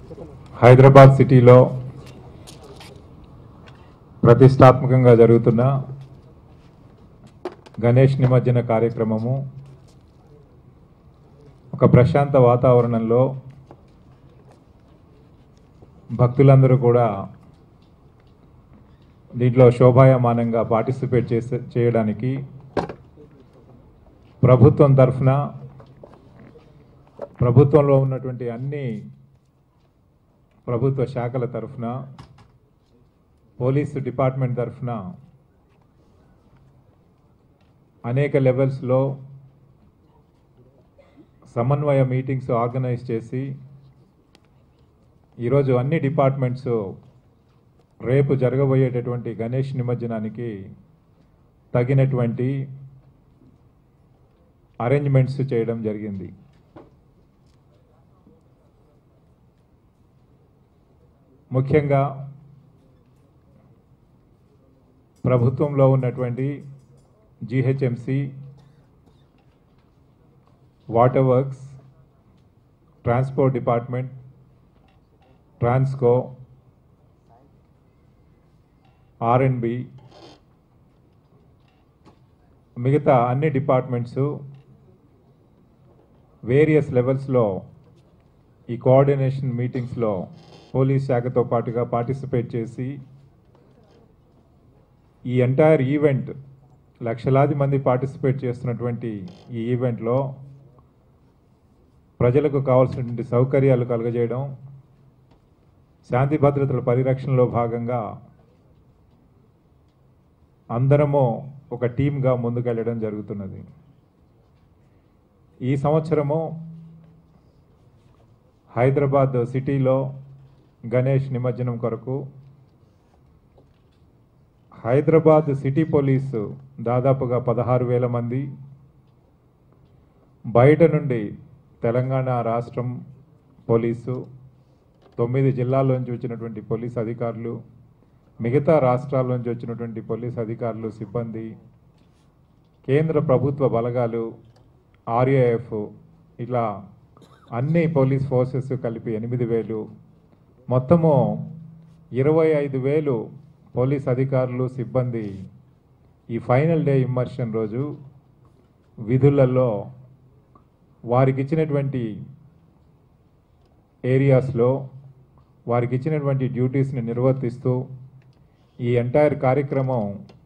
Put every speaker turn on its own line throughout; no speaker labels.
హైదరాబాద్ సిటీలో ప్రతిష్టాత్మకంగా జరుగుతున్న గణేష్ నిమజ్జన కార్యక్రమము ఒక ప్రశాంత వాతావరణంలో భక్తులందరూ కూడా దీంట్లో శోభాయమానంగా పార్టిసిపేట్ చేయడానికి ప్రభుత్వం తరఫున ప్రభుత్వంలో ఉన్నటువంటి అన్ని ప్రభుత్వ శాఖల తరఫున పోలీసు డిపార్ట్మెంట్ తరఫున అనేక లెవెల్స్లో సమన్వయ మీటింగ్స్ ఆర్గనైజ్ చేసి ఈరోజు అన్ని డిపార్ట్మెంట్స్ రేపు జరగబోయేటటువంటి గణేష్ నిమజ్జనానికి తగినటువంటి అరేంజ్మెంట్స్ చేయడం జరిగింది. ముఖ్యంగా ప్రభుత్వంలో ఉన్నటువంటి GHMC, water works, transport department, Transco, R and B, మిగతా అన్ని డిపార్ట్మెంట్స్ వేరియస్ లెవెల్స్లో ఈ కోఆర్డినేషన్ మీటింగ్స్లో పోలీస్ శాఖతో పాటుగా పార్టిసిపేట్ చేసి ఈ ఎంటైర్ ఈవెంట్ లక్షలాది మంది పార్టిసిపేట్ చేస్తున్నటువంటి ఈ ఈవెంట్లో ప్రజలకు కావాల్సినటువంటి సౌకర్యాలు కలుగజేయడం, శాంతి భద్రతల పరిరక్షణలో భాగంగా అందరము ఒక టీమ్గా ముందుకెళ్ళడం జరుగుతున్నది. ఈ సంవత్సరము హైదరాబాద్ సిటీలో గణేష్ నిమజ్జనం కొరకు హైదరాబాద్ సిటీ పోలీసు దాదాపుగా 16,000 మంది, బయట నుండి తెలంగాణ రాష్ట్రం పోలీసు, 9 జిల్లాల్లోంచి వచ్చినటువంటి పోలీస్ అధికారులు, మిగతా రాష్ట్రాల నుంచి వచ్చినటువంటి పోలీస్ అధికారులు, సిబ్బంది, కేంద్ర ప్రభుత్వ బలగాలు, ఆర్ఏఎఫ్, ఇలా అన్ని పోలీస్ ఫోర్సెస్ కలిపి 8,000, మొత్తము 25,000 పోలీస్ అధికారులు, సిబ్బంది ఈ ఫైనల్ డే ఇమ్మర్షన్ రోజు విధులలో వారికి ఇచ్చినటువంటి ఏరియాస్లో వారికి ఇచ్చినటువంటి డ్యూటీస్ని నిర్వర్తిస్తూ ఈ ఎంటైర్ కార్యక్రమం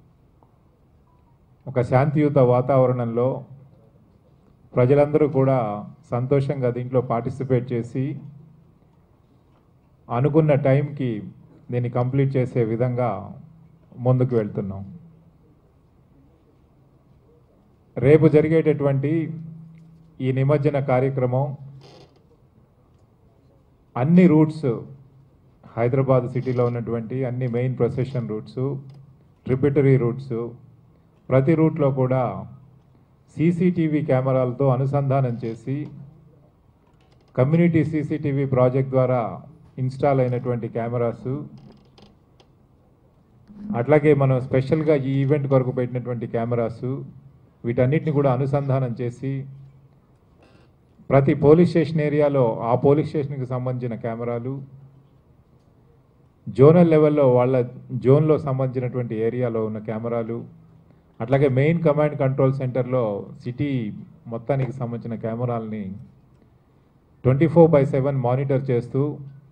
ఒక శాంతియుత వాతావరణంలో ప్రజలందరూ కూడా సంతోషంగా దీంట్లో పార్టిసిపేట్ చేసి అనుకున్న టైంకి దీన్ని కంప్లీట్ చేసే విధంగా ముందుకు వెళ్తున్నాం. రేపు జరిగేటటువంటి ఈ నిమజ్జన కార్యక్రమం అన్ని రూట్స్, హైదరాబాద్ సిటీలో ఉన్నటువంటి అన్ని main procession routes, tributary routes, ప్రతి రూట్లో కూడా సీసీటీవీ కెమెరాలతో అనుసంధానం చేసి కమ్యూనిటీ సీసీటీవీ ప్రాజెక్ట్ ద్వారా ఇన్స్టాల్ అయినటువంటి కెమెరాస్, అట్లాగే మనం స్పెషల్గా ఈ ఈవెంట్ కొరకు పెట్టినటువంటి కెమెరాస్, వీటన్నిటిని కూడా అనుసంధానం చేసి ప్రతి పోలీస్ స్టేషన్ ఏరియాలో ఆ పోలీస్ స్టేషన్కి సంబంధించిన కెమెరాలు, జోనల్ లెవెల్లో వాళ్ళ జోన్లో సంబంధించినటువంటి ఏరియాలో ఉన్న కెమెరాలు, అట్లాగే మెయిన్ కమాండ్ కంట్రోల్ సెంటర్లో సిటీ మొత్తానికి సంబంధించిన కెమెరాలని 24/7 మానిటర్ చేస్తూ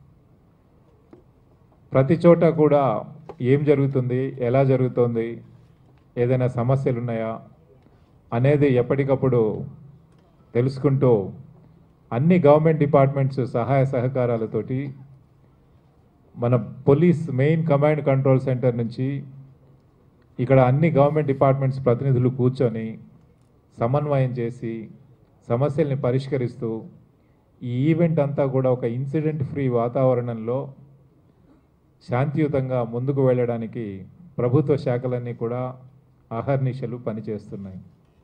ప్రతి చోట కూడా ఏం జరుగుతుంది, ఎలా జరుగుతుంది, ఏదైనా సమస్యలు ఉన్నాయా అనేది ఎప్పటికప్పుడు తెలుసుకుంటూ అన్ని గవర్నమెంట్ డిపార్ట్మెంట్స్ సహాయ సహకారాలతోటి మన police main command control centre నుంచి ఇక్కడ అన్ని గవర్నమెంట్ డిపార్ట్మెంట్స్ ప్రతినిధులు కూర్చొని సమన్వయం చేసి సమస్యల్ని పరిష్కరిస్తూ ఈ ఈవెంట్ అంతా కూడా ఒక ఇన్సిడెంట్ ఫ్రీ వాతావరణంలో శాంతియుతంగా ముందుకు వెళ్ళడానికి ప్రభుత్వ శాఖలన్నీ కూడా అహర్నిశలు పనిచేస్తున్నాయి.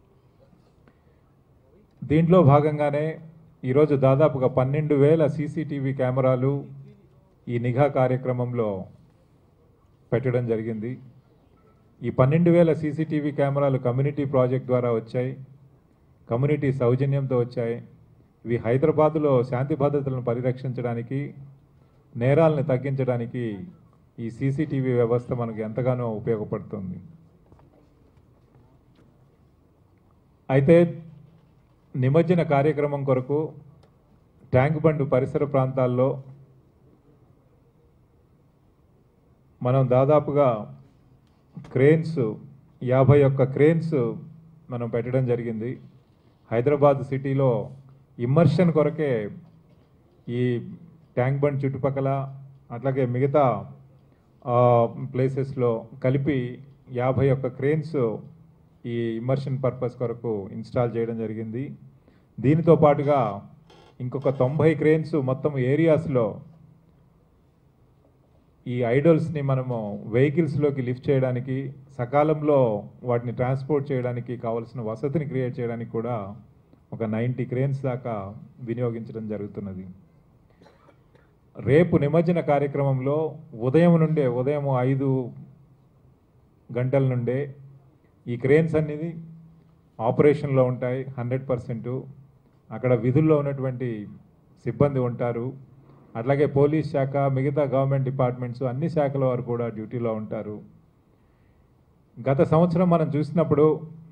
దీంట్లో భాగంగానే ఈరోజు దాదాపుగా 12,000 సీసీటీవీ కెమెరాలు ఈ నిఘా కార్యక్రమంలో పెట్టడం జరిగింది. ఈ 12,000 సీసీటీవీ కెమెరాలు కమ్యూనిటీ ప్రాజెక్ట్ ద్వారా వచ్చాయి, కమ్యూనిటీ సౌజన్యంతో వచ్చాయి. ఇవి హైదరాబాద్లో శాంతి భద్రతలను పరిరక్షించడానికి నేరాలను తగ్గించడానికి ఈ సీసీటీవీ వ్యవస్థ మనకు ఎంతగానో ఉపయోగపడుతుంది. అయితే నిమజ్జన కార్యక్రమం కొరకు ట్యాంక్ బండ్ పరిసర ప్రాంతాల్లో మనం దాదాపుగా క్రేన్స్ 51 క్రేన్స్ మనం పెట్టడం జరిగింది. హైదరాబాద్ సిటీలో ఇమ్మర్షన్ కొరకే ఈ ట్యాంక్ బండ్ చుట్టుపక్కల అట్లాగే మిగతా ప్లేసెస్లో కలిపి 51 క్రేన్స్ ఈ ఇమ్మర్షన్ పర్పస్ కొరకు ఇన్స్టాల్ చేయడం జరిగింది. దీనితో పాటుగా ఇంకొక 90 క్రేన్స్ మొత్తం ఏరియాస్లో ఈ ఐడల్స్ని మనము వెహికల్స్లోకి లిఫ్ట్ చేయడానికి, సకాలంలో వాటిని ట్రాన్స్పోర్ట్ చేయడానికి కావాల్సిన వసతిని క్రియేట్ చేయడానికి కూడా ఒక 90 క్రేన్స్ దాకా వినియోగించడం జరుగుతున్నది. రేపు నిమజ్జన కార్యక్రమంలో ఉదయం 5 గంటల నుండే ఈ క్రేన్స్ అనేది ఆపరేషన్లో ఉంటాయి 100%. అక్కడ విధుల్లో ఉన్నటువంటి సిబ్బంది ఉంటారు. అట్లాగే పోలీస్ శాఖ, మిగతా గవర్నమెంట్ డిపార్ట్మెంట్స్ అన్ని శాఖల వారు కూడా డ్యూటీలో ఉంటారు. గత సంవత్సరం మనం చూసినప్పుడు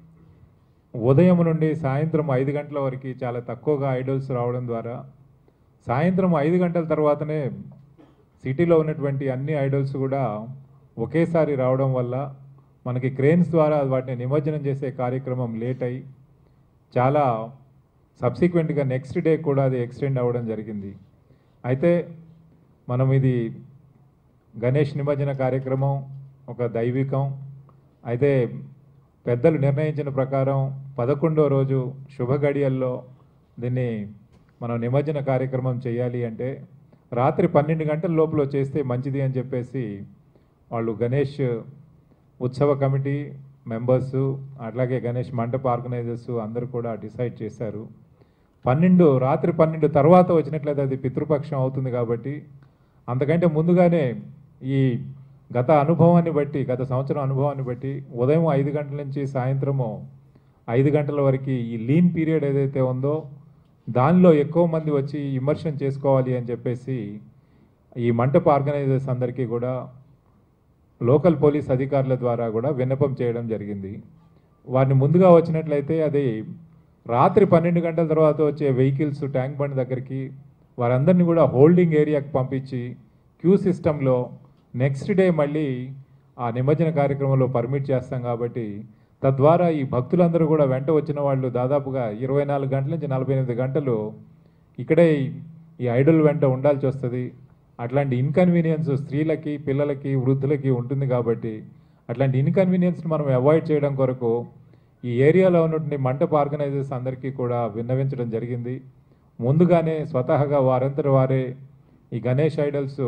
ఉదయం నుండి సాయంత్రం 5 గంటల వరకు చాలా తక్కువగా ఐడల్స్ రావడం ద్వారా సాయంత్రం 5 గంటల తర్వాతనే సిటీలో ఉన్నటువంటి అన్ని ఐడల్స్ కూడా ఒకేసారి రావడం వల్ల మనకి క్రేన్స్ ద్వారా వాటిని నిమజ్జనం చేసే కార్యక్రమం లేట్ అయ్యి చాలా సబ్సిక్వెంట్గా నెక్స్ట్ డే కూడా అది ఎక్స్టెండ్ అవ్వడం జరిగింది. అయితే మనం ఇది గణేష్ నిమజ్జన కార్యక్రమం ఒక దైవికం. అయితే పెద్దలు నిర్ణయించిన ప్రకారం 11వ రోజు శుభ గడియల్లో దీన్ని మనం నిమజ్జన కార్యక్రమం చేయాలి అంటే రాత్రి 12 గంటల లోపల చేస్తే మంచిది అని చెప్పేసి వాళ్ళు గణేష్ ఉత్సవ కమిటీ మెంబర్సు అట్లాగే గణేష్ మండప ఆర్గనైజర్స్ అందరూ కూడా డిసైడ్ చేశారు. రాత్రి 12 తర్వాత వచ్చినట్లయితే అది పితృపక్షం అవుతుంది కాబట్టి అంతకంటే ముందుగానే ఈ గత సంవత్సరం అనుభవాన్ని బట్టి ఉదయం 5 గంటల నుంచి సాయంత్రము 5 గంటల వరకు ఈ లీన్ పీరియడ్ ఏదైతే ఉందో దానిలో ఎక్కువ మంది వచ్చి ఇమ్మర్షన్ చేసుకోవాలి అని చెప్పేసి ఈ మంటప ఆర్గనైజర్స్ అందరికీ కూడా లోకల్ పోలీస్ అధికారుల ద్వారా కూడా విన్నపం చేయడం జరిగింది. వారిని ముందుగా వచ్చినట్లయితే అది రాత్రి 12 గంటల తర్వాత వచ్చే వెహికల్స్ ట్యాంక్ బండ్ దగ్గరికి వారందరినీ కూడా హోల్డింగ్ ఏరియాకి పంపించి క్యూ సిస్టంలో నెక్స్ట్ డే మళ్ళీ ఆ నిమజ్జన కార్యక్రమంలో పర్మిట్ చేస్తాం కాబట్టి తద్వారా ఈ భక్తులందరూ కూడా వెంట వచ్చిన వాళ్ళు దాదాపుగా 24 గంటల నుంచి 48 గంటలు ఇక్కడే ఈ ఐడల్ వెంట ఉండాల్సి వస్తుంది. అట్లాంటి ఇన్కన్వీనియన్స్ స్త్రీలకి, పిల్లలకి, వృద్ధులకి ఉంటుంది కాబట్టి అట్లాంటి ఇన్కన్వీనియన్స్ని మనం అవాయిడ్ చేయడం కొరకు ఈ ఏరియాలో ఉన్నటువంటి మంటప ఆర్గనైజర్స్ అందరికీ కూడా విన్నవించడం జరిగింది. ముందుగానే స్వతహాగా వారంతట వారే ఈ గణేష్ ఐడల్స్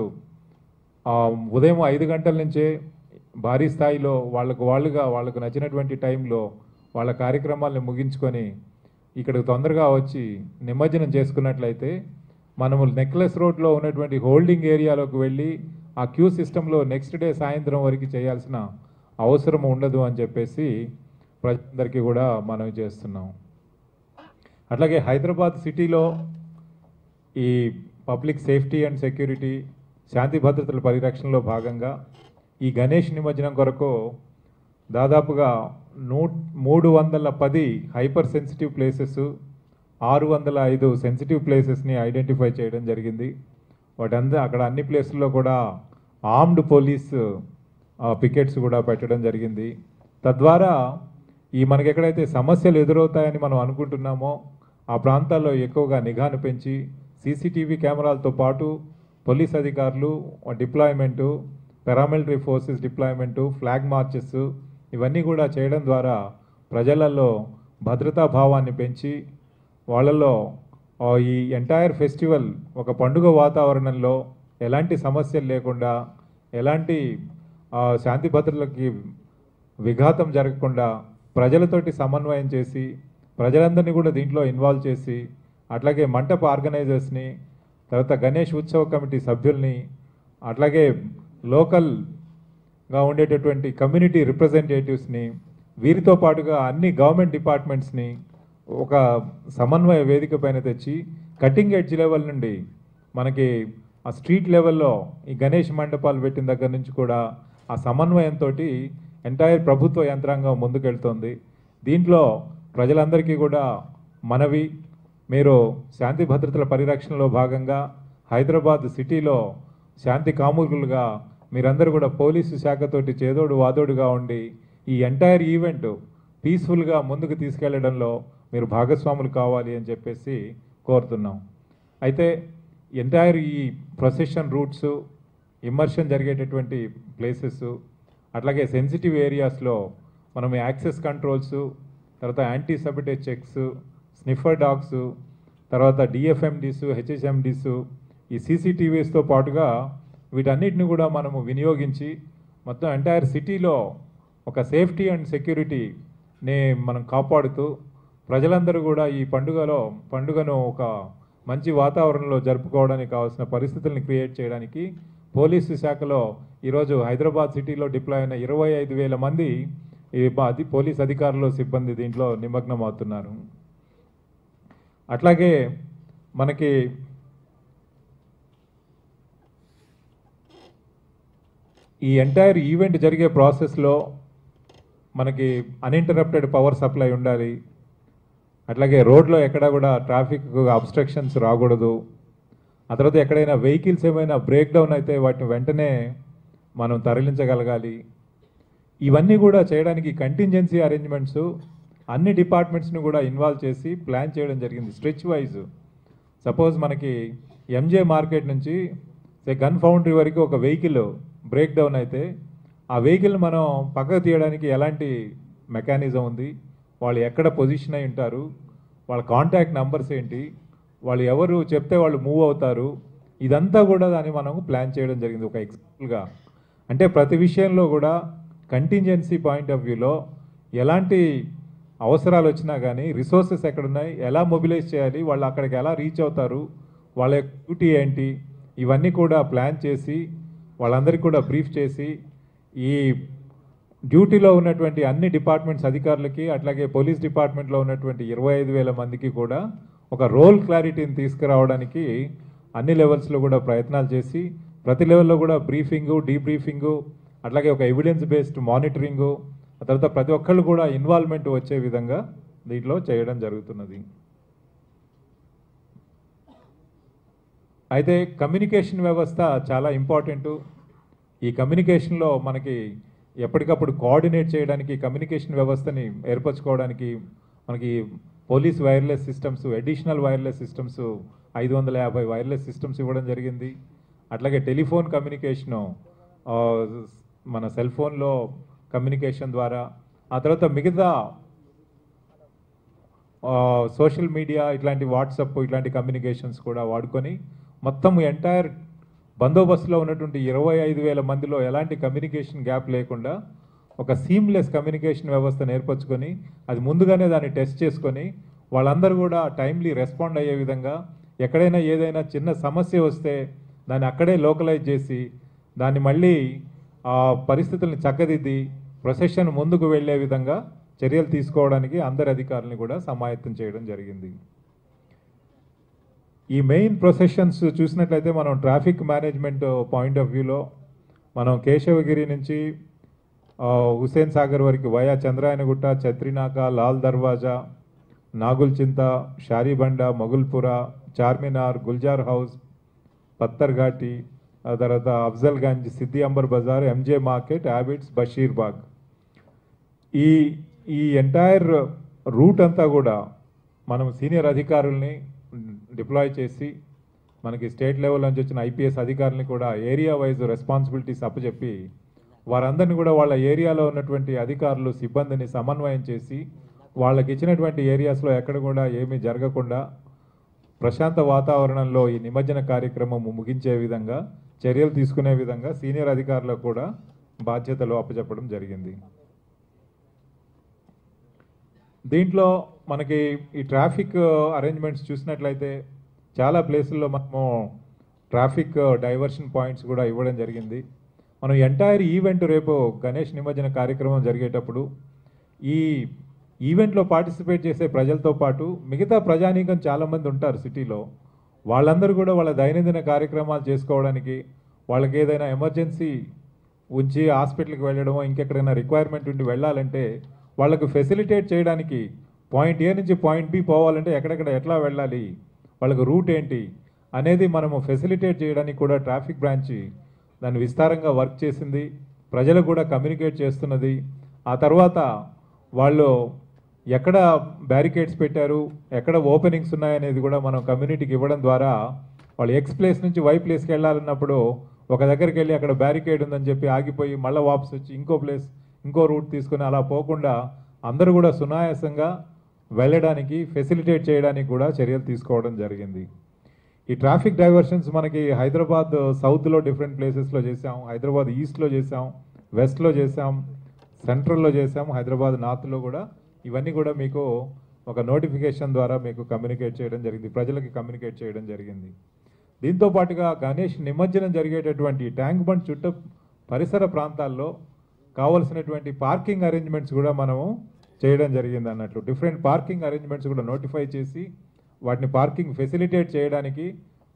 ఉదయం 5 గంటల నుంచే భారీ స్థాయిలో వాళ్ళకు నచ్చినటువంటి టైంలో వాళ్ళ కార్యక్రమాలను ముగించుకొని ఇక్కడికి తొందరగా వచ్చి నిమజ్జనం చేసుకున్నట్లయితే మనము నెక్లెస్ రోడ్లో ఉన్నటువంటి హోల్డింగ్ ఏరియాలోకి వెళ్ళి ఆ క్యూ సిస్టంలో నెక్స్ట్ డే సాయంత్రం వరకు చేయాల్సిన అవసరం ఉండదు అని చెప్పేసి ప్రజలందరికీ కూడా మనవి చేస్తున్నాం. అట్లాగే హైదరాబాద్ సిటీలో ఈ పబ్లిక్ సేఫ్టీ అండ్ సెక్యూరిటీ, శాంతి భద్రతల పరిరక్షణలో భాగంగా ఈ గణేష్ నిమజ్జనం కొరకు దాదాపుగా 310 హైపర్ సెన్సిటివ్ ప్లేసెస్, 605 సెన్సిటివ్ ప్లేసెస్ని ఐడెంటిఫై చేయడం జరిగింది. అక్కడ అన్ని ప్లేసుల్లో కూడా ఆర్మ్డ్ పోలీస్ పికెట్స్ కూడా పెట్టడం జరిగింది. తద్వారా మనకి ఎక్కడైతే సమస్యలు ఎదురవుతాయని మనం అనుకుంటున్నామో ఆ ప్రాంతాల్లో ఎక్కువగా నిఘాను పెంచి సీసీటీవీ కెమెరాలతో పాటు పోలీస్ అధికారులు deployment, paramilitary forces deployment, flag marches ఇవన్నీ కూడా చేయడం ద్వారా ప్రజలలో భద్రతా భావాన్ని పెంచి వాళ్ళలో ఈ ఎంటైర్ ఫెస్టివల్ ఒక పండుగ వాతావరణంలో ఎలాంటి సమస్యలు లేకుండా, ఎలాంటి శాంతి భద్రతలకి విఘాతం జరగకుండా ప్రజలతోటి సమన్వయం చేసి ప్రజలందరినీ కూడా దీంట్లో ఇన్వాల్వ్ చేసి అట్లాగే మంటప ఆర్గనైజర్స్ని, తర్వాత గణేష్ ఉత్సవ కమిటీ సభ్యుల్ని, అట్లాగే లోకల్గా ఉండేటటువంటి కమ్యూనిటీ రిప్రజెంటేటివ్స్ని, వీరితో పాటుగా అన్ని గవర్నమెంట్ డిపార్ట్మెంట్స్ని ఒక సమన్వయ వేదిక పైన తెచ్చి కటింగ్ ఎడ్జ్ లెవెల్ నుండి మనకి ఆ స్ట్రీట్ లెవెల్లో ఈ గణేష్ మండపాలు పెట్టిన దగ్గర నుంచి కూడా ఆ సమన్వయంతో ఎంటైర్ ప్రభుత్వ యంత్రాంగం ముందుకెళ్తోంది. దీంట్లో ప్రజలందరికీ కూడా మనవి, మీరు శాంతి భద్రతల పరిరక్షణలో భాగంగా హైదరాబాద్ సిటీలో శాంతి కాముకులుగా మీరందరూ కూడా పోలీసు శాఖతోటి చేదోడు వాదోడుగా ఉండి ఈ ఎంటైర్ ఈవెంట్ పీస్ఫుల్గా ముందుకు తీసుకెళ్లడంలో మీరు భాగస్వాములు కావాలి అని చెప్పేసి కోరుతున్నాం. అయితే ఎంటైర్ ఈ ప్రొసెషన్ రూట్స్, ఇమ్మర్షన్ జరిగేటటువంటి ప్లేసెస్, అట్లాగే సెన్సిటివ్ ఏరియాస్లో మనం యాక్సెస్ కంట్రోల్స్, తర్వాత anti sabotage checks, sniffer dogs, తర్వాత డిఎఫ్ఎండీస్, హెచ్ఎస్ఎండీస్, ఈ సీసీటీవీస్తో పాటుగా వీటన్నిటిని కూడా మనము వినియోగించి మొత్తం ఎంటైర్ సిటీలో ఒక సేఫ్టీ అండ్ సెక్యూరిటీని మనం కాపాడుతూ ప్రజలందరూ కూడా ఈ పండుగను ఒక మంచి వాతావరణంలో జరుపుకోవడానికి కావాల్సిన పరిస్థితుల్ని క్రియేట్ చేయడానికి పోలీసు శాఖలో ఈరోజు హైదరాబాద్ సిటీలో డిప్లాయ్ అయిన 25,000 మంది పోలీస్ అధికారులు, సిబ్బంది దీంట్లో నిమగ్నం అవుతున్నారు. అట్లాగే మనకి ఈ ఎంటైర్ ఈవెంట్ జరిగే ప్రాసెస్లో మనకి అన్ఇంటరప్టెడ్ పవర్ సప్లై ఉండాలి. అట్లాగే రోడ్లో ఎక్కడా కూడా ట్రాఫిక్ అబ్స్ట్రక్షన్స్ రాకూడదు. ఆ తర్వాత ఎక్కడైనా వెహికల్స్ ఏమైనా బ్రేక్ డౌన్ అయితే వాటిని వెంటనే మనం తరలించగలగాలి. ఇవన్నీ కూడా చేయడానికి కంటింజెన్సీ అరేంజ్మెంట్స్ అన్ని డిపార్ట్మెంట్స్ని కూడా ఇన్వాల్వ్ చేసి ప్లాన్ చేయడం జరిగింది స్ట్రెచ్ వైజ్. సపోజ్ మనకి ఎంజే మార్కెట్ నుంచి గన్ ఫౌండరీ వరకు ఒక వెహికల్ బ్రేక్ డౌన్ అయితే ఆ వెహికల్ మనం పక్కకు తీయడానికి ఎలాంటి మెకానిజం ఉంది, వాళ్ళు ఎక్కడ పొజిషన్ అయి ఉంటారు, వాళ్ళ కాంటాక్ట్ నెంబర్స్ ఏంటి, వాళ్ళు ఎవరు చెప్తే వాళ్ళు మూవ్ అవుతారు, ఇదంతా కూడా దాన్ని మనం ప్లాన్ చేయడం జరిగింది ఒక ఎగ్జాంపుల్గా. అంటే ప్రతి విషయంలో కూడా కంటింజెన్సీ పాయింట్ ఆఫ్ వ్యూలో ఎలాంటి అవసరాలు వచ్చినా కానీ రిసోర్సెస్ ఎక్కడున్నాయి, ఎలా మొబిలైజ్ చేయాలి, వాళ్ళు అక్కడికి ఎలా రీచ్ అవుతారు, వాళ్ళ డ్యూటీ ఏంటి, ఇవన్నీ కూడా ప్లాన్ చేసి వాళ్ళందరికీ కూడా బ్రీఫ్ చేసి ఈ డ్యూటీలో ఉన్నటువంటి అన్ని డిపార్ట్మెంట్స్ అధికారులకి అట్లాగే పోలీస్ డిపార్ట్మెంట్లో ఉన్నటువంటి 25,000 మందికి కూడా ఒక రోల్ క్లారిటీని తీసుకురావడానికి అన్ని లెవెల్స్లో కూడా ప్రయత్నాలు చేసి ప్రతి లెవెల్లో కూడా బ్రీఫింగు, డీబ్రీఫింగు, అట్లాగే ఒక ఎవిడెన్స్ బేస్డ్ మానిటరింగు, ఆ తర్వాత ప్రతి ఒక్కళ్ళు కూడా ఇన్వాల్వ్మెంట్ వచ్చే విధంగా దీంట్లో చేయడం జరుగుతున్నది. అయితే కమ్యూనికేషన్ వ్యవస్థ చాలా ఇంపార్టెంటు. ఈ కమ్యూనికేషన్లో మనకి ఎప్పటికప్పుడు కోఆర్డినేట్ చేయడానికి కమ్యూనికేషన్ వ్యవస్థని ఏర్పరచుకోవడానికి మనకి police wireless systems, additional wireless systems 550 wireless systems ఇవ్వడం జరిగింది. అట్లాగే టెలిఫోన్ కమ్యూనికేషను మన సెల్ ఫోన్లో కమ్యూనికేషన్ ద్వారా, ఆ తర్వాత మిగతా సోషల్ మీడియా ఇట్లాంటి వాట్సాప్ ఇట్లాంటి కమ్యూనికేషన్స్ కూడా వాడుకొని మొత్తం ఎంటైర్ బందోబస్తులో ఉన్నటువంటి 25,000 మందిలో ఎలాంటి కమ్యూనికేషన్ గ్యాప్ లేకుండా ఒక సీమ్లెస్ కమ్యూనికేషన్ వ్యవస్థను ఏర్పరచుకొని అది ముందుగానే దాన్ని టెస్ట్ చేసుకొని వాళ్ళందరూ కూడా టైమ్లీ రెస్పాండ్ అయ్యే విధంగా, ఎక్కడైనా ఏదైనా చిన్న సమస్య వస్తే దాన్ని అక్కడే లోకలైజ్ చేసి దాన్ని మళ్ళీ ఆ పరిస్థితుల్ని చక్కదిద్ది ప్రొసెషన్ ముందుకు వెళ్ళే విధంగా చర్యలు తీసుకోవడానికి అందరి అధికారులను కూడా సమాయత్తం చేయడం జరిగింది. ఈ మెయిన్ ప్రొసెషన్స్ చూసినట్లయితే మనం ట్రాఫిక్ మేనేజ్మెంట్ పాయింట్ ఆఫ్ వ్యూలో మనం కేశవగిరి నుంచి హుసేన్ సాగర్ వరకు వయా చంద్రాయనగుట్ట, ఛత్రినాక, లాల్ దర్వాజా, నాగుల్చింత, షారీబండ, మొగుల్పుర, చార్మినార్, గుల్జార్ హౌస్, పత్తర్ఘాటి, ఆ తర్వాత అఫ్జల్గంజ్, సిద్ది అంబర్ బజార్, ఎంజే మార్కెట్, హ్యాబిట్స్, బషీర్బాగ్, ఈ ఎంటైర్ రూట్ అంతా కూడా మనం సీనియర్ అధికారుల్ని డిప్లాయ్ చేసి మనకి స్టేట్ లెవెల్ నుంచి వచ్చిన IPS అధికారులని కూడా ఏరియా వైజ్ రెస్పాన్సిబిలిటీస్ అప్పచెప్పి వారందరినీ కూడా వాళ్ళ ఏరియాలో ఉన్నటువంటి అధికారులు, సిబ్బందిని సమన్వయం చేసి వాళ్ళకి ఇచ్చినటువంటి ఏరియాస్లో ఎక్కడ కూడా ఏమీ జరగకుండా ప్రశాంత వాతావరణంలో ఈ నిమజ్జన కార్యక్రమం ముగించే విధంగా చర్యలు తీసుకునే విధంగా సీనియర్ అధికారులకు కూడా బాధ్యతలు అప్పచెప్పడం జరిగింది. దీంట్లో మనకి ఈ ట్రాఫిక్ అరేంజ్మెంట్స్ చూసినట్లయితే చాలా ప్లేసుల్లో మనము ట్రాఫిక్ డైవర్షన్ పాయింట్స్ కూడా ఇవ్వడం జరిగింది. మనం ఎంటైర్ ఈవెంట్ రేపు గణేష్ నిమజ్జన కార్యక్రమం జరిగేటప్పుడు ఈ ఈవెంట్లో పార్టిసిపేట్ చేసే ప్రజలతో పాటు మిగతా ప్రజానీకం చాలామంది ఉంటారు సిటీలో, వాళ్ళందరూ కూడా వాళ్ళ దైనందిన కార్యక్రమాలు చేసుకోవడానికి, వాళ్ళకి ఏదైనా ఎమర్జెన్సీ ఉంచి హాస్పిటల్కి వెళ్ళడమో ఇంకెక్కడైనా రిక్వైర్మెంట్ ఉండి వెళ్ళాలంటే వాళ్ళకు ఫెసిలిటేట్ చేయడానికి పాయింట్ ఏ నుంచి పాయింట్ బి పోవాలంటే ఎక్కడెక్కడ ఎట్లా వెళ్ళాలి, వాళ్ళకు రూట్ ఏంటి అనేది మనము ఫెసిలిటేట్ చేయడానికి కూడా ట్రాఫిక్ బ్రాంచ్ దాన్ని విస్తారంగా వర్క్ చేసింది, ప్రజలకు కూడా కమ్యూనికేట్ చేస్తున్నది. ఆ తర్వాత వాళ్ళు ఎక్కడ బ్యారికేడ్స్ పెట్టారు, ఎక్కడ ఓపెనింగ్స్ ఉన్నాయనేది కూడా మనం కమ్యూనిటీకి ఇవ్వడం ద్వారా వాళ్ళు ఎక్స్ ప్లేస్ నుంచి వై ప్లేస్కి వెళ్ళాలన్నప్పుడు ఒక దగ్గరికి వెళ్ళి అక్కడ బ్యారికేడ్ ఉందని చెప్పి ఆగిపోయి మళ్ళీ వాపస్ వచ్చి ఇంకో ప్లేస్ ఇంకో రూట్ తీసుకుని అలా పోకుండా అందరూ కూడా సునాయాసంగా వెళ్ళడానికి ఫెసిలిటేట్ చేయడానికి కూడా చర్యలు తీసుకోవడం జరిగింది. ఈ ట్రాఫిక్ డైవర్షన్స్ మనకి హైదరాబాద్ సౌత్లో డిఫరెంట్ ప్లేసెస్లో చేసాం, హైదరాబాద్ ఈస్ట్లో చేసాం, వెస్ట్లో చేసాం, సెంట్రల్లో చేసాం, హైదరాబాద్ నార్త్లో కూడా ఇవన్నీ కూడా మీకు ఒక నోటిఫికేషన్ ద్వారా మీకు కమ్యూనికేట్ చేయడం జరిగింది, ప్రజలకి కమ్యూనికేట్ చేయడం జరిగింది. దీంతో పాటుగా గణేష్ నిమజ్జనం జరిగేటటువంటి ట్యాంక్ బండ్ చుట్టూ పరిసర ప్రాంతాల్లో కావలసినటువంటి పార్కింగ్ అరేంజ్మెంట్స్ కూడా మనము చేయడం జరిగింది అన్నట్లు. డిఫరెంట్ పార్కింగ్ అరేంజ్మెంట్స్ కూడా నోటిఫై చేసి వాటిని పార్కింగ్ ఫెసిలిటేట్ చేయడానికి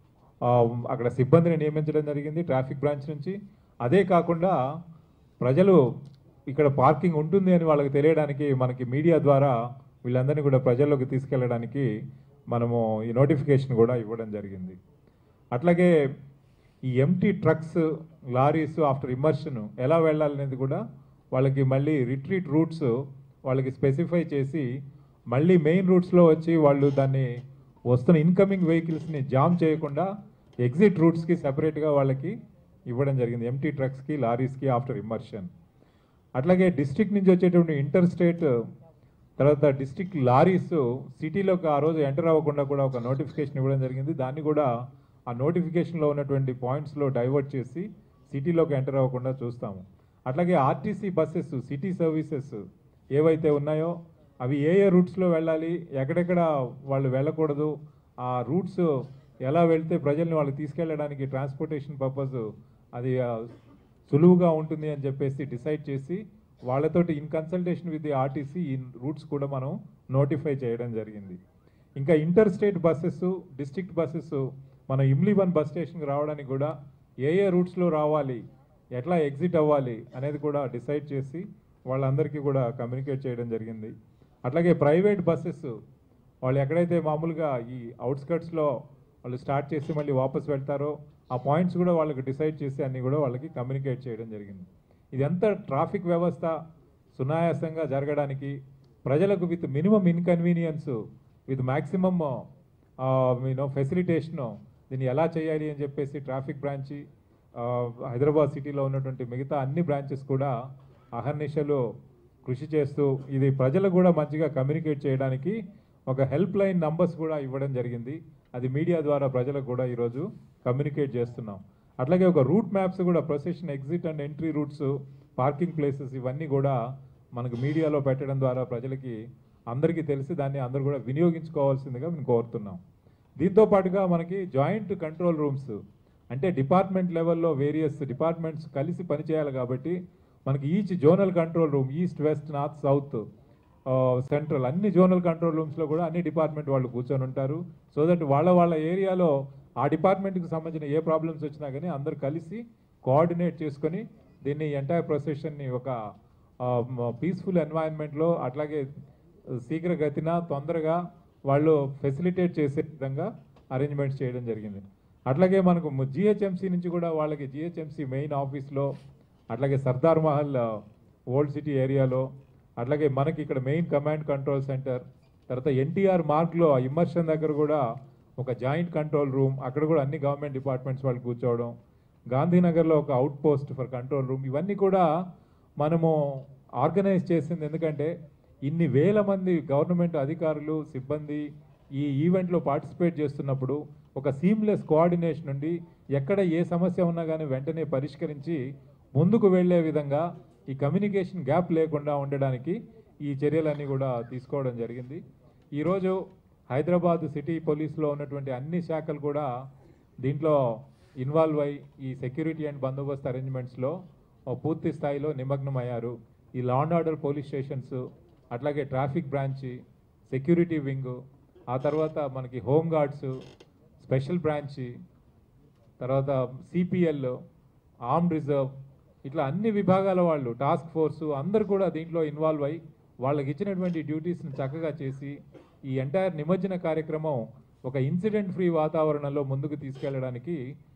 అక్కడ సిబ్బందిని నియమించడం జరిగింది ట్రాఫిక్ బ్రాంచ్ నుంచి. అదే కాకుండా ప్రజలు ఇక్కడ పార్కింగ్ ఉంటుంది అని వాళ్ళకి తెలియడానికి మనకి మీడియా ద్వారా వీళ్ళందరినీ కూడా ప్రజల్లోకి తీసుకెళ్ళడానికి మనము ఈ నోటిఫికేషన్ కూడా ఇవ్వడం జరిగింది. అట్లాగే ఈ empty trucks, lorries after immersion ఎలా వెళ్ళాలనేది కూడా వాళ్ళకి మళ్ళీ రిట్రీట్ రూట్స్ వాళ్ళకి స్పెసిఫై చేసి మళ్ళీ మెయిన్ రూట్స్లో వచ్చి వాళ్ళు దాన్ని వస్తున్న ఇన్కమింగ్ వెహికల్స్ని జామ్ చేయకుండా ఎగ్జిట్ రూట్స్కి సెపరేట్గా వాళ్ళకి ఇవ్వడం జరిగింది, ఎంటీ ట్రక్స్కి, లారీస్కి ఆఫ్టర్ ఇమ్మర్షన్. అట్లాగే డిస్ట్రిక్ట్ నుంచి వచ్చేటువంటి ఇంటర్ స్టేట్ తర్వాత డిస్ట్రిక్ట్ లారీస్ సిటీలోకి ఆ రోజు ఎంటర్ అవ్వకుండా కూడా ఒక నోటిఫికేషన్ ఇవ్వడం జరిగింది. దాన్ని కూడా ఆ నోటిఫికేషన్లో ఉన్నటువంటి పాయింట్స్లో డైవర్ట్ చేసి సిటీలోకి ఎంటర్ అవ్వకుండా చూస్తాము. అట్లాగే ఆర్టీసీ బస్సెస్, సిటీ సర్వీసెస్ ఏవైతే ఉన్నాయో అవి ఏ ఏ రూట్స్లో వెళ్ళాలి, ఎక్కడెక్కడ వాళ్ళు వెళ్ళకూడదు, ఆ రూట్స్ ఎలా వెళ్తే ప్రజల్ని వాళ్ళు తీసుకెళ్ళడానికి ట్రాన్స్పోర్టేషన్ పర్పస్ అది సులువుగా ఉంటుంది అని చెప్పేసి డిసైడ్ చేసి వాళ్ళతోటి in consultation with the RTC ఈ రూట్స్ కూడా మనం నోటిఫై చేయడం జరిగింది. ఇంకా inter state buses, district buses మనం ఇమ్లీవన్ బస్ స్టేషన్కి రావడానికి కూడా ఏ ఏ రూట్స్లో రావాలి, ఎట్లా ఎగ్జిట్ అవ్వాలి అనేది కూడా డిసైడ్ చేసి వాళ్ళందరికీ కూడా కమ్యూనికేట్ చేయడం జరిగింది. అట్లాగే ప్రైవేట్ బస్సెస్ వాళ్ళు ఎక్కడైతే మామూలుగా ఈ అవుట్స్కట్స్లో వాళ్ళు స్టార్ట్ చేసి మళ్ళీ వాపస్ వెళ్తారో ఆ పాయింట్స్ కూడా వాళ్ళకి డిసైడ్ చేసి అన్నీ కూడా వాళ్ళకి కమ్యూనికేట్ చేయడం జరిగింది. ఇదంతా ట్రాఫిక్ వ్యవస్థ సునాయాసంగా జరగడానికి ప్రజలకు with minimum inconvenience with maximum facilitation దీన్ని ఎలా చేయాలి అని చెప్పేసి ట్రాఫిక్ బ్రాంచి హైదరాబాద్ సిటీలో ఉన్నటువంటి మిగతా అన్ని బ్రాంచెస్ కూడా అహర్నిశలు కృషి చేస్తూ ఇది ప్రజలకు కూడా మంచిగా కమ్యూనికేట్ చేయడానికి ఒక హెల్ప్ లైన్ నంబర్స్ కూడా ఇవ్వడం జరిగింది. అది మీడియా ద్వారా ప్రజలకు కూడా ఈరోజు కమ్యూనికేట్ చేస్తున్నాం. అట్లాగే ఒక రూట్ మ్యాప్స్ కూడా procession exit and entry routes, parking places ఇవన్నీ కూడా మనకు మీడియాలో పెట్టడం ద్వారా ప్రజలకి అందరికీ తెలిసి దాన్ని అందరూ కూడా వినియోగించుకోవాల్సిందిగా మేము కోరుతున్నాం. దీంతో పాటుగా మనకి జాయింట్ కంట్రోల్ రూమ్స్ అంటే డిపార్ట్మెంట్ లెవెల్లో వేరియస్ డిపార్ట్మెంట్స్ కలిసి పనిచేయాలి కాబట్టి మనకి each zonal control room, east, west, north, south, central అన్ని జోనల్ కంట్రోల్ రూమ్స్లో కూడా అన్ని డిపార్ట్మెంట్ వాళ్ళు కూర్చొని ఉంటారు. సో దట్ వాళ్ళ ఏరియాలో ఆ డిపార్ట్మెంట్కి సంబంధించిన ఏ ప్రాబ్లమ్స్ వచ్చినా కానీ అందరు కలిసి కోఆర్డినేట్ చేసుకొని దీన్ని ఎంటైర్ ప్రొసెషన్ని ఒక పీస్ఫుల్ ఎన్వైరన్మెంట్లో అట్లాగే శీఘ్రగతిన తొందరగా వాళ్ళు ఫెసిలిటేట్ చేసే విధంగా అరేంజ్మెంట్స్ చేయడం జరిగింది. అట్లాగే మనకు జిహెచ్ఎంసీ నుంచి కూడా వాళ్ళకి జిహెచ్ఎంసీ మెయిన్ ఆఫీస్లో, అట్లాగే సర్దార్ మహల్ ఓల్డ్ సిటీ ఏరియాలో, అట్లాగే మనకి ఇక్కడ మెయిన్ కమాండ్ కంట్రోల్ సెంటర్, తర్వాత ఎన్టీఆర్ మార్గ్లో ఇమ్మర్షన్ దగ్గర కూడా ఒక జాయింట్ కంట్రోల్ రూమ్, అక్కడ కూడా అన్ని గవర్నమెంట్ డిపార్ట్మెంట్స్ వాళ్ళు కూర్చోవడం, గాంధీనగర్లో ఒక outpost for control room, ఇవన్నీ కూడా మనము ఆర్గనైజ్ చేసింది. ఎందుకంటే ఇన్ని వేల మంది గవర్నమెంట్ అధికారులు, సిబ్బంది ఈ ఈవెంట్లో పార్టిసిపేట్ చేస్తున్నప్పుడు ఒక సీమ్లెస్ కోఆర్డినేషన్ నుండి ఎక్కడ ఏ సమస్య ఉన్నా కానీ వెంటనే పరిష్కరించి ముందుకు వెళ్ళే విధంగా ఈ కమ్యూనికేషన్ గ్యాప్ లేకుండా ఉండడానికి ఈ చర్యలన్నీ కూడా తీసుకోవడం జరిగింది. ఈరోజు హైదరాబాద్ సిటీ పోలీస్లో ఉన్నటువంటి అన్ని శాఖలు కూడా దీంట్లో ఇన్వాల్వ్ అయ్యి ఈ సెక్యూరిటీ అండ్ బందోబస్తు అరేంజ్మెంట్స్లో పూర్తి స్థాయిలో నిమగ్నమయ్యారు. ఈ law and order police stations, అట్లాగే ట్రాఫిక్ బ్రాంచి, సెక్యూరిటీ వింగ్, ఆ తర్వాత మనకి హోమ్ గార్డ్స్, స్పెషల్ బ్రాంచ్, తర్వాత సిపిఎల్, ఆర్మ్డ్ రిజర్వ్, ఇట్లా అన్ని విభాగాల వాళ్ళు, టాస్క్ ఫోర్సు అందరు కూడా దీంట్లో ఇన్వాల్వ్ అయ్యి వాళ్ళకి ఇచ్చినటువంటి డ్యూటీస్ని చక్కగా చేసి ఈ ఎంటైర్ నిమజ్జన కార్యక్రమం ఒక ఇన్సిడెంట్ ఫ్రీ వాతావరణంలో ముందుకు తీసుకెళ్ళడానికి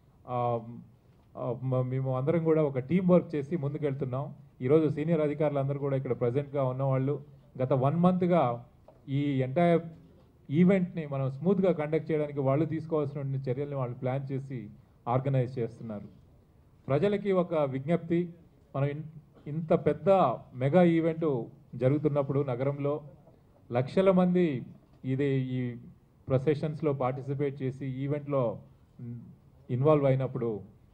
మేము అందరం కూడా ఒక టీం వర్క్ చేసి ముందుకెళ్తున్నాం. ఈరోజు సీనియర్ అధికారులు అందరూ కూడా ఇక్కడ ప్రజెంట్గా ఉన్నవాళ్ళు గత 1 మంత్గా ఈ ఎంటైర్ ఈవెంట్ని మనం స్మూత్గా కండక్ట్ చేయడానికి వాళ్ళు తీసుకోవాల్సిన చర్యల్ని వాళ్ళు ప్లాన్ చేసి ఆర్గనైజ్ చేస్తున్నారు. ప్రజలకి ఒక విజ్ఞప్తి, మనం ఇంత పెద్ద మెగా ఈవెంట్ జరుగుతున్నప్పుడు నగరంలో లక్షల మంది ఈ ప్రొసెషన్స్లో పార్టిసిపేట్ చేసి ఈవెంట్లో ఇన్వాల్వ్ అయినప్పుడు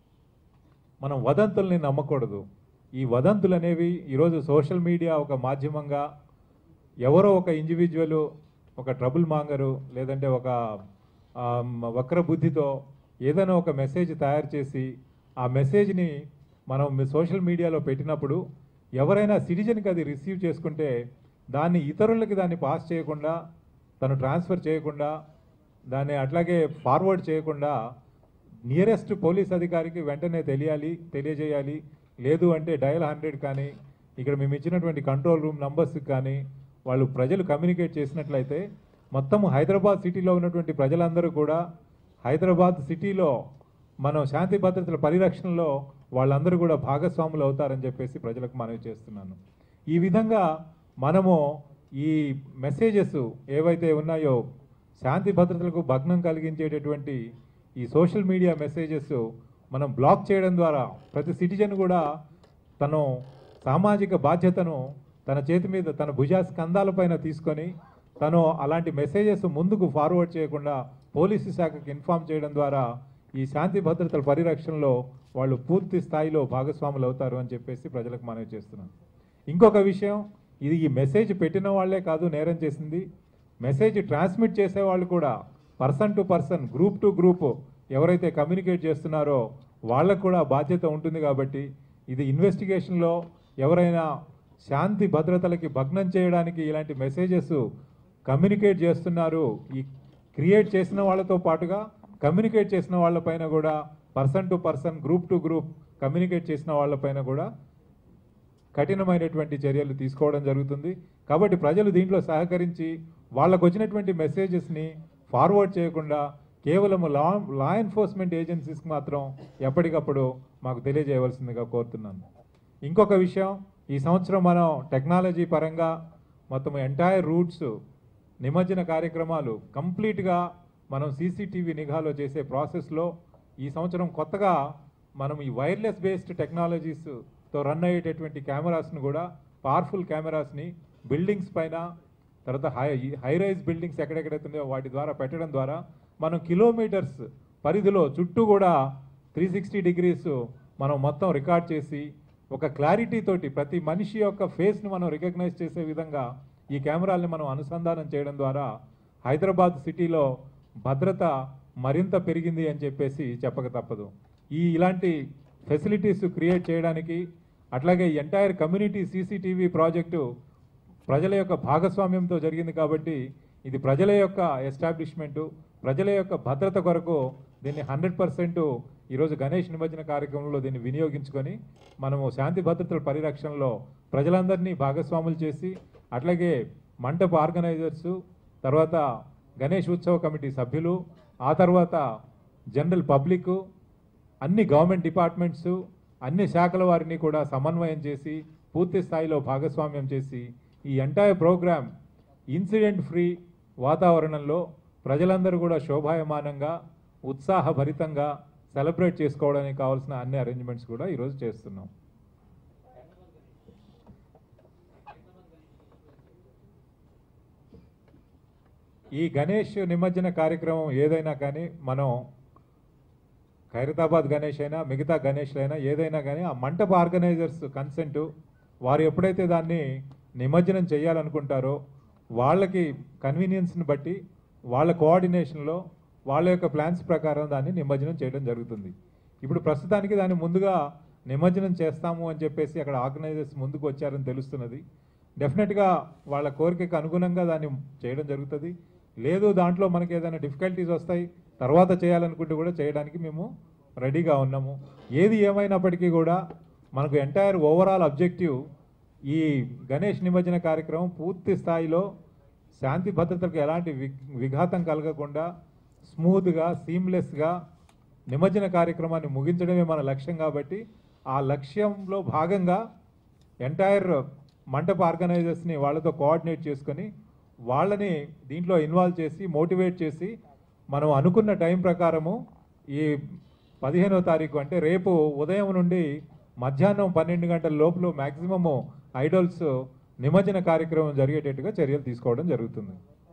మనం వదంతుల్ని నమ్మకూడదు. ఈ వదంతులు అనేవి ఈరోజు సోషల్ మీడియా ఒక మాధ్యమంగా ఎవరో ఒక ఇండివిజువల్, ఒక ట్రబుల్ మాంగరు, లేదంటే ఒక వక్ర బుద్ధితో ఏదైనా ఒక మెసేజ్ తయారు చేసి ఆ మెసేజ్ని మనం సోషల్ మీడియాలో పెట్టినప్పుడు ఎవరైనా సిటిజన్కి అది రిసీవ్ చేసుకుంటే దాన్ని ఇతరులకి దాన్ని పాస్ చేయకుండా, తను ట్రాన్స్ఫర్ చేయకుండా, దాన్ని అట్లాగే ఫార్వర్డ్ చేయకుండా నియరెస్ట్ పోలీస్ అధికారికి వెంటనే తెలియజేయాలి. లేదు అంటే డయల్ 100 కానీ ఇక్కడ మేము ఇచ్చినటువంటి కంట్రోల్ రూమ్ నంబర్స్కి కానీ వాళ్ళు ప్రజలు కమ్యూనికేట్ చేసినట్లయితే మొత్తం హైదరాబాద్ సిటీలో ఉన్నటువంటి ప్రజలందరూ కూడా హైదరాబాద్ సిటీలో మనం శాంతి భద్రతల పరిరక్షణలో వాళ్ళందరూ కూడా భాగస్వాములు అవుతారని చెప్పేసి ప్రజలకు మనవి చేస్తున్నాను. ఈ విధంగా మనము ఈ మెసేజెస్ ఏవైతే ఉన్నాయో శాంతి భద్రతలకు భగ్నం కలిగించేటటువంటి ఈ సోషల్ మీడియా మెసేజెస్ మనం బ్లాక్ చేయడం ద్వారా ప్రతి సిటిజన్ కూడా తను సామాజిక బాధ్యతను తన చేతి మీద, తన భుజస్కంధాలపైన తీసుకొని తను అలాంటి మెసేజెస్ ముందుకు ఫార్వర్డ్ చేయకుండా పోలీసు శాఖకి ఇన్ఫామ్ చేయడం ద్వారా ఈ శాంతి భద్రతల పరిరక్షణలో వాళ్ళు పూర్తి స్థాయిలో భాగస్వాములు అవుతారు అని చెప్పేసి ప్రజలకు మనవి చేస్తున్నాను. ఇంకొక విషయం, ఇది ఈ మెసేజ్ పెట్టిన వాళ్ళే కాదు నేరం చేసింది, మెసేజ్ ట్రాన్స్మిట్ చేసేవాళ్ళు కూడా person to person, group to group ఎవరైతే కమ్యూనికేట్ చేస్తున్నారో వాళ్ళకు కూడా బాధ్యత ఉంటుంది. కాబట్టి ఇది ఇన్వెస్టిగేషన్లో ఎవరైనా శాంతి భద్రతలకి భగ్నం చేయడానికి ఇలాంటి మెసేజెస్ కమ్యూనికేట్ చేస్తున్నారు, ఈ క్రియేట్ చేసిన వాళ్ళతో పాటుగా కమ్యూనికేట్ చేసిన వాళ్ళపైన కూడా person to person, group to group communicate చేసిన వాళ్ళపైన కూడా కఠినమైనటువంటి చర్యలు తీసుకోవడం జరుగుతుంది. కాబట్టి ప్రజలు దీంట్లో సహకరించి వాళ్ళకు వచ్చినటువంటి మెసేజెస్ని ఫార్వర్డ్ చేయకుండా కేవలం లా ఎన్ఫోర్స్మెంట్ ఏజెన్సీస్కి మాత్రం ఎప్పటికప్పుడు మాకు తెలియజేయవలసిందిగా కోరుతున్నాను. ఇంకొక విషయం, ఈ సంవత్సరం మనం టెక్నాలజీ పరంగా మొత్తం ఎంటైర్ రూట్స్ నిమజ్జన కార్యక్రమాలు కంప్లీట్గా మనం సీసీటీవీ నిఘాలో చేసే ప్రాసెస్లో ఈ సంవత్సరం కొత్తగా మనం ఈ వైర్లెస్ బేస్డ్ టెక్నాలజీస్తో రన్ అయ్యేటటువంటి కెమెరాస్ను కూడా, పవర్ఫుల్ కెమెరాస్ని బిల్డింగ్స్ పైన, తర్వాత హై రైజ్ బిల్డింగ్స్ ఎక్కడెక్కడైతే వాటి ద్వారా పెట్టడం ద్వారా మనం కిలోమీటర్స్ పరిధిలో చుట్టూ కూడా 360 డిగ్రీస్ మనం మొత్తం రికార్డ్ చేసి ఒక క్లారిటీ తోటి ప్రతి మనిషి యొక్క ఫేస్ని మనం రికగ్నైజ్ చేసే విధంగా ఈ కెమెరాల్ని మనం అనుసంధానం చేయడం ద్వారా హైదరాబాద్ సిటీలో భద్రత మరింత పెరిగింది అని చెప్పేసి చెప్పక తప్పదు. ఇలాంటి ఫెసిలిటీస్ క్రియేట్ చేయడానికి, అట్లాగే ఎంటైర్ కమ్యూనిటీ సీసీటీవీ ప్రాజెక్టు ప్రజల యొక్క భాగస్వామ్యంతో జరిగింది. కాబట్టి ఇది ప్రజల యొక్క ఎస్టాబ్లిష్మెంటు, ప్రజల యొక్క భద్రత కొరకు దీన్ని 100% ఈరోజు గణేష్ నిమజ్జన కార్యక్రమంలో దీన్ని వినియోగించుకొని మనము శాంతి భద్రతల పరిరక్షణలో ప్రజలందరినీ భాగస్వాములు చేసి, అట్లాగే మంటప ఆర్గనైజర్సు, తర్వాత గణేష్ ఉత్సవ కమిటీ సభ్యులు, ఆ తర్వాత జనరల్ పబ్లిక్, అన్ని గవర్నమెంట్ డిపార్ట్మెంట్స్, అన్ని శాఖల వారిని కూడా సమన్వయం చేసి పూర్తి స్థాయిలో భాగస్వామ్యం చేసి ఈ ఎంటైర్ ప్రోగ్రామ్ ఇన్సిడెంట్ ఫ్రీ వాతావరణంలో ప్రజలందరూ కూడా శోభాయమానంగా, ఉత్సాహభరితంగా సెలబ్రేట్ చేసుకోవడానికి కావాల్సిన అన్ని అరేంజ్మెంట్స్ కూడా ఈరోజు చేస్తున్నాం. ఈ గణేష్ నిమజ్జన కార్యక్రమం ఏదైనా కానీ మనం ఖైరతాబాద్ గణేష్ అయినా మిగతా గణేష్లైనా ఏదైనా కానీ ఆ మంటప ఆర్గనైజర్స్ కన్సెంటు, వారు ఎప్పుడైతే దాన్ని నిమజ్జనం చేయాలనుకుంటారో వాళ్ళకి కన్వీనియన్స్ని బట్టి వాళ్ళ కోఆర్డినేషన్లో వాళ్ళ యొక్క ప్లాన్స్ ప్రకారం దాన్ని నిమజ్జనం చేయడం జరుగుతుంది. ఇప్పుడు ప్రస్తుతానికి దాన్ని ముందుగా నిమజ్జనం చేస్తాము అని చెప్పేసి అక్కడ ఆర్గనైజర్స్ ముందుకు వచ్చారని తెలుస్తున్నది. డెఫినెట్గా వాళ్ళ కోరికకు అనుగుణంగా దాన్ని చేయడం జరుగుతుంది. లేదు దాంట్లో మనకి ఏదైనా డిఫికల్టీస్ వస్తాయి, తర్వాత చేయాలనుకుంటే కూడా చేయడానికి మేము రెడీగా ఉన్నాము. ఏది ఏమైనప్పటికీ కూడా మనకు ఎంటైర్ ఓవరాల్ ఆబ్జెక్టివ్ ఈ గణేష్ నిమజ్జన కార్యక్రమం పూర్తి స్థాయిలో శాంతి భద్రతలకు ఎలాంటి విఘాతం కలగకుండా స్మూత్గా సీమ్లెస్గా నిమజ్జన కార్యక్రమాన్ని ముగించడమే మన లక్ష్యం. కాబట్టి ఆ లక్ష్యంలో భాగంగా ఎంటైర్ మంటప ఆర్గనైజర్స్ని వాళ్ళతో కోఆర్డినేట్ చేసుకొని వాళ్ళని దీంట్లో ఇన్వాల్వ్ చేసి మోటివేట్ చేసి మనం అనుకున్న టైం ప్రకారము ఈ 15వ తారీఖు అంటే రేపు ఉదయం నుండి మధ్యాహ్నం 12 గంటల లోపల మ్యాక్సిమము ఐడల్స్ నిమజ్జన కార్యక్రమం జరిగేటట్టుగా చర్యలు తీసుకోవడం జరుగుతుంది.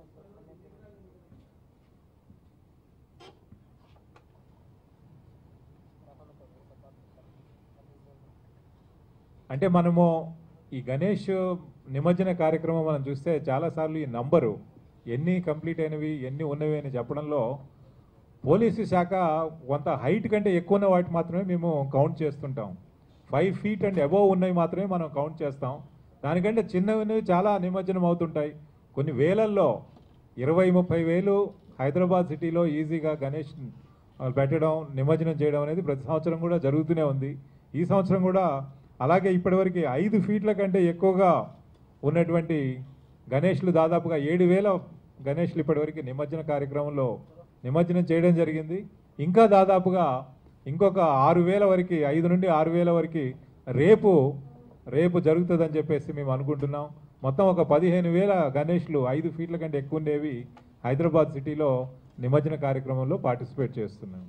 అంటే మనము ఈ గణేష్ నిమజ్జన కార్యక్రమం మనం చూస్తే చాలాసార్లు ఈ నంబరు ఎన్ని కంప్లీట్ అయినవి ఎన్ని ఉన్నవి అని చెప్పడంలో పోలీసు శాఖ కొంత హైట్ కంటే ఎక్కువ ఉన్న వాటి మాత్రమే మేము కౌంట్ చేస్తుంటాం. 5 feet అండ్ అబోవ్ ఉన్నవి మాత్రమే మనం కౌంట్ చేస్తాం. దానికంటే చిన్నవి చాలా నిమజ్జనం అవుతుంటాయి. కొన్ని వేలల్లో 20-30 వేలు హైదరాబాద్ సిటీలో ఈజీగా గణేష్ పెట్టడం నిమజ్జనం చేయడం అనేది ప్రతి సంవత్సరం కూడా జరుగుతూనే ఉంది. ఈ సంవత్సరం కూడా అలాగే ఇప్పటివరకు 5 feet కంటే ఎక్కువగా ఉన్నటువంటి గణేష్లు దాదాపుగా 7,000 గణేష్లు ఇప్పటివరకు నిమజ్జన కార్యక్రమంలో నిమజ్జనం చేయడం జరిగింది. ఇంకా దాదాపుగా ఇంకొక 6,000 వరకు 5 నుండి 6,000 వరకు రేపు జరుగుతుందని చెప్పేసి మేము అనుకుంటున్నాం. మొత్తం ఒక 15,000 గణేష్లు 5 feet కంటే ఎక్కువ ఉండేవి హైదరాబాద్ సిటీలో నిమజ్జన కార్యక్రమంలో పార్టిసిపేట్ చేస్తున్నాం.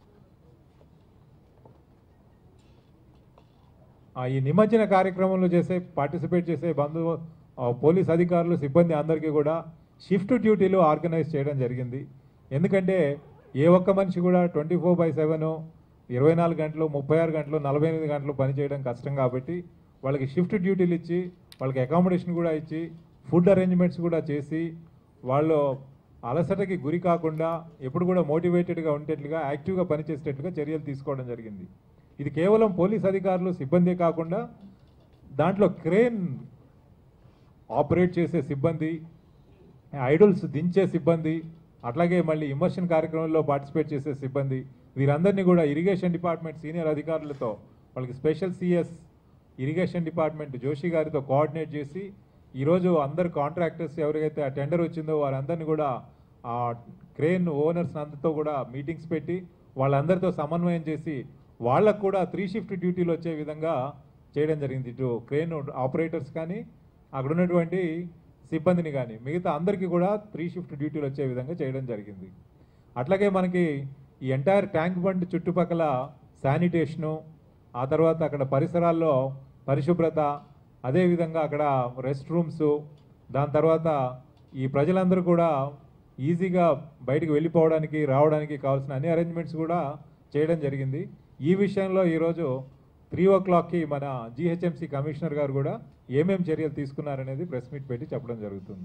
ఈ నిమజ్జన కార్యక్రమంలో పార్టిసిపేట్ చేసే పోలీస్ అధికారులు సిబ్బంది అందరికీ కూడా షిఫ్ట్ డ్యూటీలు ఆర్గనైజ్ చేయడం జరిగింది. ఎందుకంటే ఏ ఒక్క మనిషి కూడా 24/7 24 గంటలు 36 గంటలు 48 గంటలు పనిచేయడం కష్టం. కాబట్టి వాళ్ళకి షిఫ్ట్ డ్యూటీలు ఇచ్చి వాళ్ళకి అకామిడేషన్ కూడా ఇచ్చి ఫుడ్ అరేంజ్మెంట్స్ కూడా చేసి వాళ్ళు అలసటకి గురి కాకుండా ఎప్పుడు కూడా మోటివేటెడ్గా ఉండేట్లుగా యాక్టివ్గా పనిచేసేటట్లుగా చర్యలు తీసుకోవడం జరిగింది. ఇది కేవలం పోలీస్ అధికారులు సిబ్బంది కాకుండా దాంట్లో క్రేన్ ఆపరేట్ చేసే సిబ్బంది, ఐడల్స్ దించే సిబ్బంది, అట్లాగే మళ్ళీ ఇమ్మర్షన్ కార్యక్రమంలో పార్టిసిపేట్ చేసే సిబ్బంది, వీరందరినీ కూడా ఇరిగేషన్ డిపార్ట్మెంట్ సీనియర్ అధికారులతో వాళ్ళకి special CS irrigation department Joshi గారితో కోఆర్డినేట్ చేసి ఈరోజు అందరు కాంట్రాక్టర్స్ ఎవరికైతే ఆ టెండర్ వచ్చిందో వారందరినీ కూడా ఆ క్రేన్ ఓనర్స్ అందరితో కూడా మీటింగ్స్ పెట్టి వాళ్ళందరితో సమన్వయం చేసి వాళ్ళకు కూడా 3 shift డ్యూటీలు వచ్చే విధంగా చేయడం జరిగింది. ఇటు క్రేన్ ఆపరేటర్స్ కానీ అక్కడ ఉన్నటువంటి సిబ్బందిని కానీ మిగతా అందరికీ కూడా 3 shift డ్యూటీలు వచ్చే విధంగా చేయడం జరిగింది. అట్లాగే మనకి ఈ ఎంటైర్ ట్యాంక్ బండ్ చుట్టుపక్కల శానిటేషను, ఆ తర్వాత అక్కడ పరిసరాల్లో పరిశుభ్రత, అదేవిధంగా అక్కడ రెస్ట్ రూమ్స్, దాని తర్వాత ఈ ప్రజలందరూ కూడా ఈజీగా బయటికి వెళ్ళిపోవడానికి రావడానికి కావాల్సిన అన్ని అరేంజ్మెంట్స్ కూడా చేయడం జరిగింది. ఈ విషయంలో ఈరోజు 3 o'clockకి మన GHMC కమిషనర్ గారు కూడా ఏమేం చర్యలు తీసుకున్నారనేది ప్రెస్ మీట్ పెట్టి చెప్పడం జరుగుతుంది.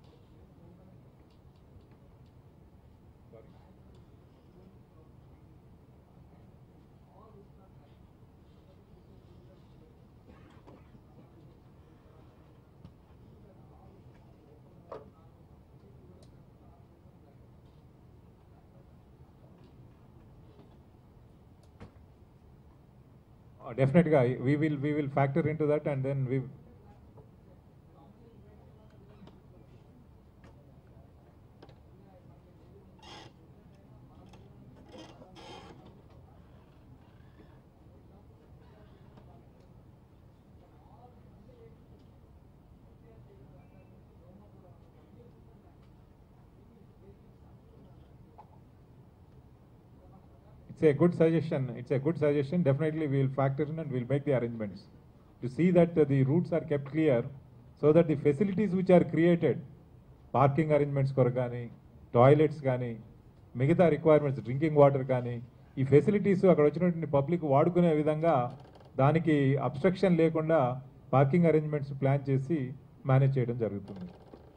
Definitely, we will factor into that, and then we. It's a good suggestion. It's a good suggestion. Definitely, we will factor in and we'll make the arrangements to see that the routes are kept clear, so that the facilities which are created, parking arrangements koragani, toilets gani, migitha requirements, drinking water gani, ee facilities akkada vachinattu public vaadukune vidhanga daniki obstruction lekunda parking arrangements plan chesi manage cheyadam jarugutundi.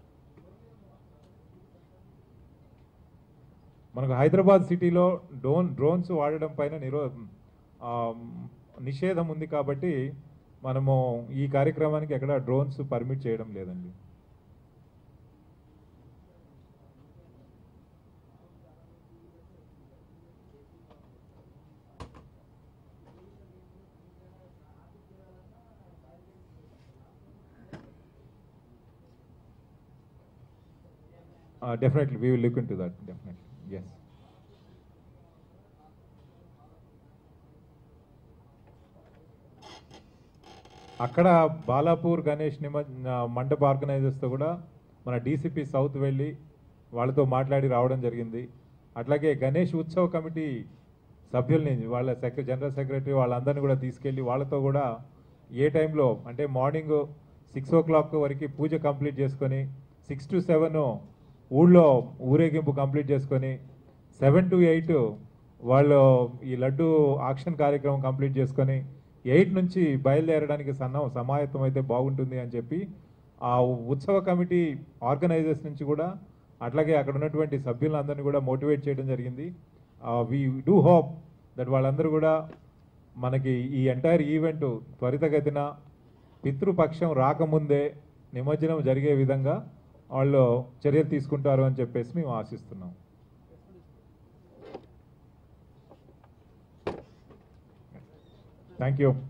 మనకు హైదరాబాద్ సిటీలో drones వాడడం పైన నిషేధం ఉంది. కాబట్టి మనము ఈ కార్యక్రమానికి ఎక్కడ డ్రోన్స్ పర్మిట్ చేయడం లేదండి. Definitely we will look into that definitely yes. అక్కడ బాలాపూర్ గణేష్ మండప ఆర్గనైజర్స్తో కూడా మన డీసీపీ సౌత్ వెళ్ళి వాళ్ళతో మాట్లాడి రావడం జరిగింది. అట్లాగే గణేష్ ఉత్సవ కమిటీ సభ్యుల్ని వాళ్ళ జనరల్ సెక్రటరీ వాళ్ళందరినీ కూడా తీసుకెళ్ళి వాళ్ళతో కూడా ఏ టైంలో అంటే మార్నింగ్ 6 o'clock వరకు పూజ కంప్లీట్ చేసుకొని 6 to 7 ఊళ్ళో ఊరేగింపు కంప్లీట్ చేసుకొని 7 to 8 వాళ్ళు ఈ లడ్డు ఆక్షన్ కార్యక్రమం కంప్లీట్ చేసుకొని 8 నుంచి బయలుదేరడానికి సమాయత్తం అయితే బాగుంటుంది అని చెప్పి ఆ ఉత్సవ కమిటీ ఆర్గనైజర్స్ నుంచి కూడా అట్లాగే అక్కడ ఉన్నటువంటి సభ్యులందరినీ కూడా మోటివేట్ చేయడం జరిగింది. వీ డూ హోప్ దట్ వాళ్ళందరూ కూడా మనకి ఈ ఎంటైర్ ఈవెంట్ త్వరితగతిన పితృపక్షం రాకముందే నిమజ్జనం జరిగే విధంగా వాళ్ళు చర్యలు తీసుకుంటారు అని చెప్పేసి మేము ఆశిస్తున్నాం. Thank you.